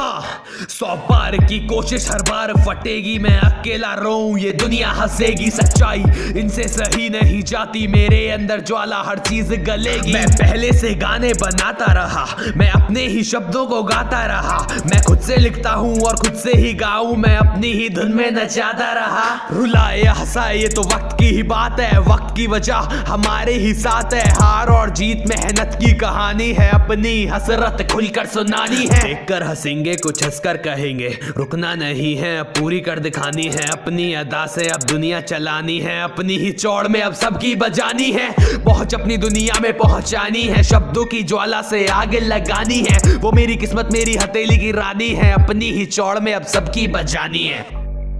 हाँ 100 बार की कोशिश हर बार फटेगी, मैं अकेला रोऊं ये दुनिया हंसेगी। सच्चाई इनसे सही नहीं जाती, मेरे अंदर ज्वाला हर चीज गलेगी। मैं पहले से गाने बनाता रहा, मैं अपने ही शब्दों को गाता रहा, मैं खुद से लिखता हूँ और खुद से ही गाऊं, मैं अपनी ही धुन में नचाता रहा। रुलाए या हंसाए ये तो वक्त की ही बात है, वक्त की वजह हमारे ही साथ है। हार और जीत मेहनत की कहानी है, अपनी हसरत खुलकर सुनानी है। देखकर हंसेंगे कुछ हंसकर कहेंगे, रुकना नहीं है अब पूरी कर दिखानी है। अपनी अदा से अब दुनिया चलानी है, अपनी ही चौड़ में अब सबकी बजानी है। पहुंच अपनी दुनिया में पहुंचानी है, शब्दों की ज्वाला से आगे लगानी है। वो मेरी किस्मत मेरी हथेली की रानी है, अपनी ही चौड़ में अब सबकी बजानी है।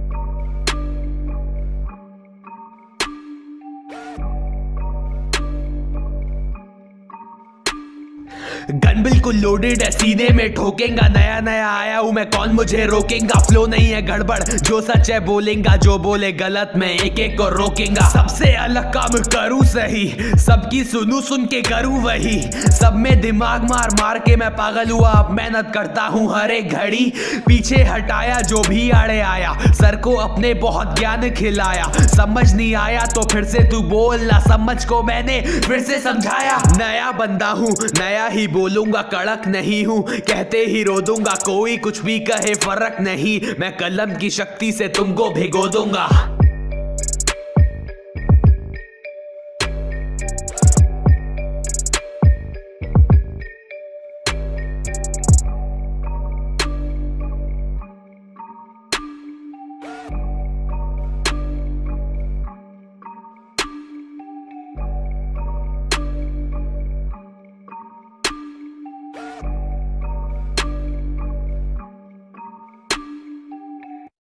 गन बिल्कुल लोडेड है, सीने में ठोकेगा। नया नया आया हूं मैं, कौन मुझे रोकेगा। फ्लो नहीं है गड़बड़, जो सच है बोलेगा, जो बोले गलत मैं एक एक को रोकेगा। सबसे अलग काम करूं सही, सबकी सुनूं सुन के करूं वही। सब में दिमाग मार मार के मैं पागल हुआ, अब मेहनत करता हूं हर एक घड़ी। पीछे हटाया जो भी आड़े आया, सर को अपने बहुत ज्ञान खिलाया। समझ नहीं आया तो फिर से तू बोलना, समझ को मैंने फिर से समझाया। नया बंदा हूं नया ही बोलूंगा, कड़क नहीं हूं कहते ही रो दूंगा। कोई कुछ भी कहे फर्क नहीं, मैं कलम की शक्ति से तुमको भिगो दूंगा।